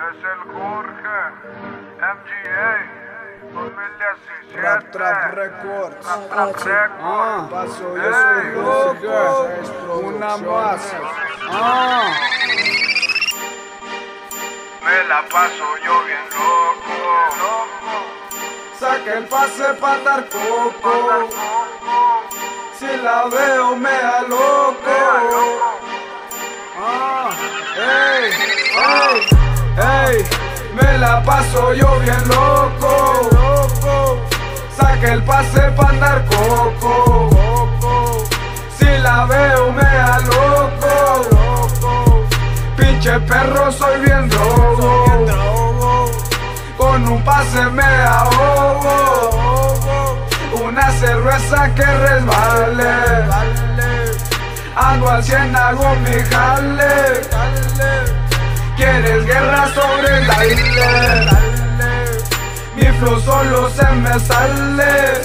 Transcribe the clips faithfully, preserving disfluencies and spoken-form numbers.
Es el Jorge, M G A, dos mil diecisiete. Rap Trap Records. Rap Trap Records. Ah, paso yo Ey, soy loco. Una más. Ah. Me la paso yo bien loco, loco. Saca el pase pa' dar Pa' dar coco. coco, Si la veo me da me da loco. loco. Ah, ey, ey, ey, me la paso yo bien loco, loco. Saca el pase pa' andar coco, coco. Si la veo me da loco, loco. Pinche perro soy bien drogo, con un pase me ahogo. Una cerveza que resbale, ando al cien, hago mi jale. ¿Quieres guerra sobre el aire? Mi flow solo se me sale.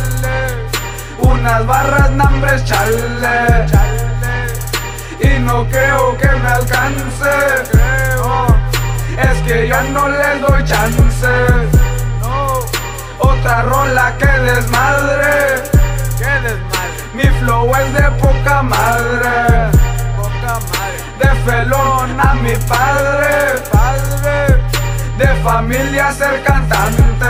Unas barras, nombres, chale. Y no creo que me alcance. Es que ya no les doy chance. Otra rola que desmadre. Mi flow es de poca madre. De felón a mi padre, de familia ser cantante.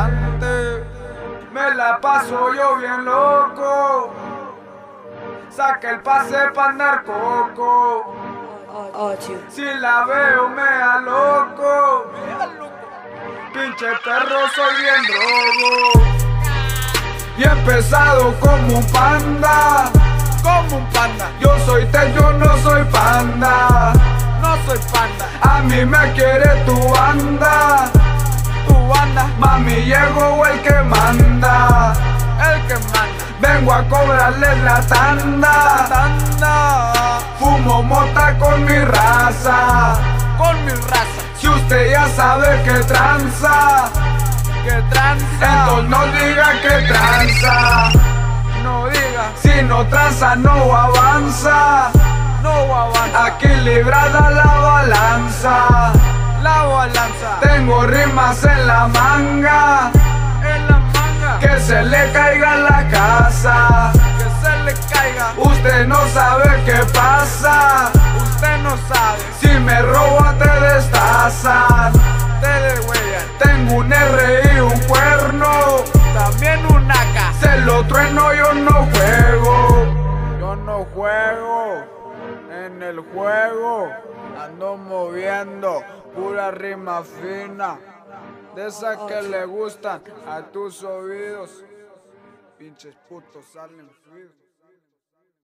Me la paso yo bien loco. Saca el pase pa' andar coco. Si la veo me da loco. Pinche perro soy bien drogo. Y he empezado como un panda. Como un panda. Yo soy Ted, yo no soy panda. No soy panda. A mí me quiere tu banda. Tu banda. Mami, llego el que manda. El que manda. Vengo a cobrarles la tanda. Tanda. Fumo mota con mi raza. Con mi raza. Si usted ya sabe que tranza. Que tranza. Entonces no diga que tranza. No diga. Si no tranza no avanza. No avanza. Aquí librada la balanza. La balanza. Tengo rimas en la manga. En la manga. Que se le caiga la casa. Que se le caiga. Usted no sabe qué pasa. Usted no sabe. Si me roba te destazan. Te degüellan. Tengo un R y un cuerno. También un A K. Se lo trueno, yo no juego. Yo no juego. En el juego ando moviendo pura rima fina. De esas que le gustan a tus oídos. Pinches putos salen fríos.